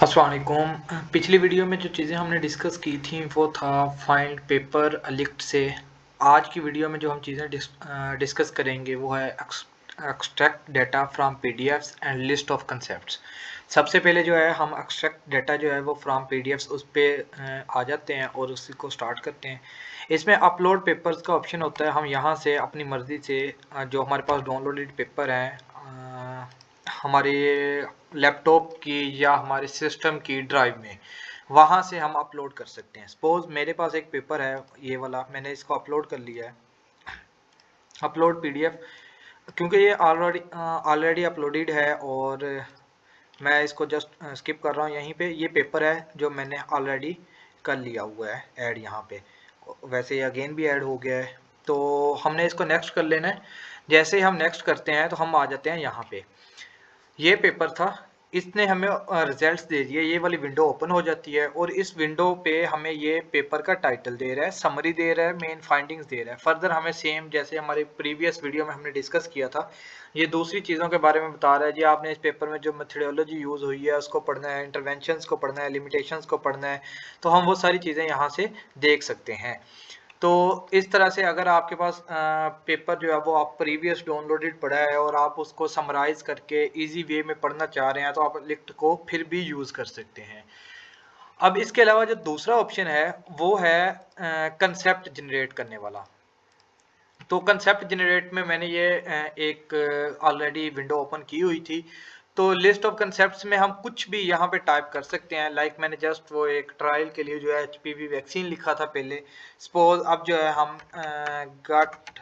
अस्सलाम वालेकुम। पिछली वीडियो में जो चीज़ें हमने डिस्कस की थी वो था फाइंड पेपर लिस्ट से। आज की वीडियो में जो हम चीज़ें डिस्कस करेंगे वो है extract data from PDFs and list of concepts. सबसे पहले जो है हम एक्सट्रैक्ट डाटा जो है वो फ्रॉम पीडीएफ्स उस पर आ जाते हैं और उसी को स्टार्ट करते हैं। इसमें अपलोड पेपर्स का ऑप्शन होता है। हम यहाँ से अपनी मर्ज़ी से जो हमारे पास डाउनलोडेड पेपर हैं हमारे लैपटॉप की या हमारे सिस्टम की ड्राइव में, वहाँ से हम अपलोड कर सकते हैं। सपोज मेरे पास एक पेपर है ये वाला, मैंने इसको अपलोड कर लिया है, अपलोड पीडीएफ, क्योंकि ये ऑलरेडी अपलोडेड है और मैं इसको जस्ट स्किप कर रहा हूँ। यहीं पे ये पेपर है जो मैंने ऑलरेडी कर लिया हुआ है ऐड यहाँ पे। वैसे ये अगेन भी ऐड हो गया है, तो हमने इसको नेक्स्ट कर लेना है। जैसे ही हम नेक्स्ट करते हैं तो हम आ जाते हैं यहाँ पे। ये पेपर था, इसने हमें रिजल्ट्स दे दिए। ये वाली विंडो ओपन हो जाती है और इस विंडो पे हमें ये पेपर का टाइटल दे रहा है, समरी दे रहा है, मेन फाइंडिंग्स दे रहा है। फर्दर हमें सेम जैसे हमारे प्रीवियस वीडियो में हमने डिस्कस किया था, ये दूसरी चीज़ों के बारे में बता रहा है। जी आपने इस पेपर में जो मेथोडोलॉजी यूज़ हुई है उसको पढ़ना है, इंटरवेंशंस को पढ़ना है, लिमिटेशंस को पढ़ना है, तो हम वो सारी चीज़ें यहाँ से देख सकते हैं। तो इस तरह से अगर आपके पास पेपर जो है वो आप प्रीवियस डाउनलोडेड पड़ा है और आप उसको समराइज करके इजी वे में पढ़ना चाह रहे हैं तो आप लिस्ट को फिर भी यूज़ कर सकते हैं। अब इसके अलावा जो दूसरा ऑप्शन है वो है कंसेप्ट जनरेट करने वाला। तो कंसेप्ट जनरेट में मैंने ये एक ऑलरेडी विंडो ओपन की हुई थी। तो लिस्ट ऑफ कंसेप्ट्स में हम कुछ भी यहाँ पे टाइप कर सकते हैं। लाइक मैंने जस्ट वो एक ट्रायल के लिए जो है एचपीवी वैक्सीन लिखा था पहले। सपोज अब जो है हम गट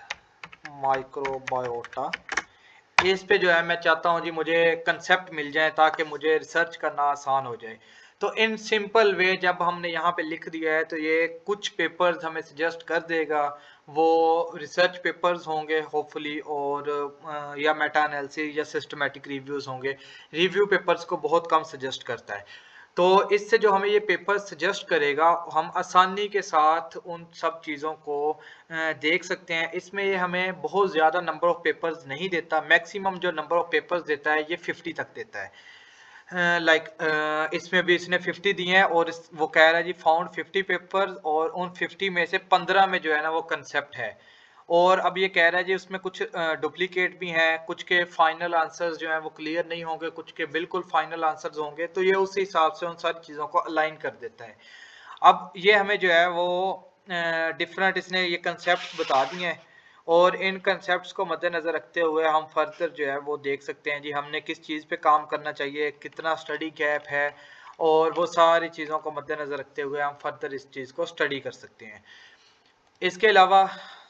माइक्रोबायोटा, इस पे जो है मैं चाहता हूँ जी मुझे कंसेप्ट मिल जाए ताकि मुझे रिसर्च करना आसान हो जाए। तो इन सिंपल वे जब हमने यहाँ पे लिख दिया है तो ये कुछ पेपर्स हमें सजेस्ट कर देगा। वो रिसर्च पेपर्स होंगे होपफुली, और या मेटा एनालिसिस या सिस्टमेटिक रिव्यूज होंगे। रिव्यू पेपर्स को बहुत कम सजेस्ट करता है। तो इससे जो हमें ये पेपर सजेस्ट करेगा हम आसानी के साथ उन सब चीज़ों को देख सकते हैं। इसमें ये हमें बहुत ज़्यादा नंबर ऑफ पेपर्स नहीं देता। मैक्सिमम जो नंबर ऑफ पेपर्स देता है ये 50 तक देता है। इसमें भी इसने 50 दिए हैं और वो कह रहा है जी फाउंड 50 पेपर्स, और उन 50 में से 15 में जो है ना वो कंसेप्ट है। और अब ये कह रहा है जी उसमें कुछ डुप्लीकेट भी हैं, कुछ के फाइनल आंसर्स जो हैं वो क्लियर नहीं होंगे, कुछ के बिल्कुल फाइनल आंसर्स होंगे। तो ये उस हिसाब से उन सारी चीज़ों को अलाइन कर देता है। अब ये हमें जो है वो डिफरेंट इसने ये कंसेप्ट बता दिए हैं और इन कंसेप्ट्स को मद्देनजर रखते हुए हम फर्दर जो है वो देख सकते हैं जी हमने किस चीज़ पे काम करना चाहिए, कितना स्टडी गैप है, और वो सारी चीज़ों को मद्देनजर रखते हुए हम फर्दर इस चीज़ को स्टडी कर सकते हैं। इसके अलावा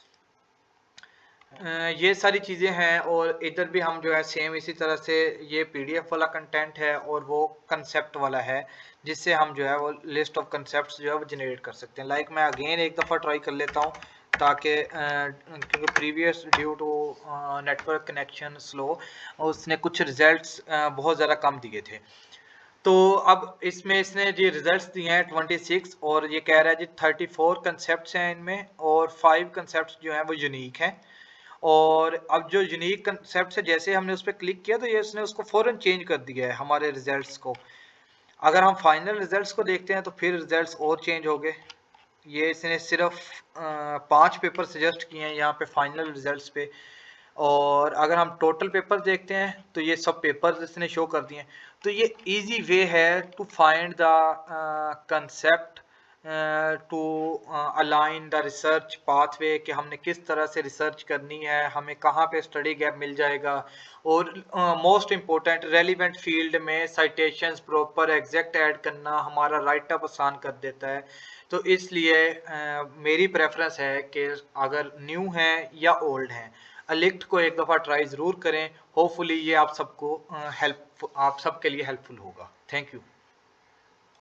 ये सारी चीज़ें हैं और इधर भी हम जो है सेम इसी तरह से ये पीडीएफ वाला कंटेंट है और वो कंसेप्ट वाला है जिससे हम जो है वो लिस्ट ऑफ कंसेप्ट्स जो है वो जनरेट कर सकते हैं। लाइक मैं अगेन एक दफ़ा ट्राई कर लेता हूँ ताकि क्योंकि previous due to network connection slow उसने कुछ रिजल्ट्स बहुत ज़्यादा कम दिए थे। तो अब इसमें इसने जी रिजल्ट्स दिए हैं 26 और ये कह रहा है जी 34 कंसेप्ट्स हैं इनमें और 5 कंसेप्ट्स जो हैं वो यूनिक हैं। और अब जो यूनिक कंसेप्ट है जैसे हमने उस पर क्लिक किया तो ये उसने उसको फौरन चेंज कर दिया है हमारे रिजल्ट्स को। अगर हम फाइनल रिजल्ट्स को देखते हैं तो फिर रिजल्ट्स और चेंज हो गए। ये इसने सिर्फ 5 पेपर सजेस्ट किए हैं यहाँ पे फाइनल रिजल्ट्स पे, और अगर हम टोटल पेपर देखते हैं तो ये सब पेपर्स इसने शो कर दिए हैं। तो ये इजी वे है to find the concept, to align the research pathway कि हमने किस तरह से रिसर्च करनी है, हमें कहाँ पे स्टडी गैप मिल जाएगा, और मोस्ट इम्पोर्टेंट रेलिवेंट फील्ड में साइटेशंस प्रॉपर एग्जैक्ट ऐड करना हमारा राइट अप आसान कर देता है। तो इसलिए मेरी प्रेफरेंस है कि अगर न्यू है या ओल्ड है अलिक्ट को एक दफ़ा ट्राई ज़रूर करें। होपफुली ये आप सबको आप सबके लिए हेल्पफुल होगा। Thank you.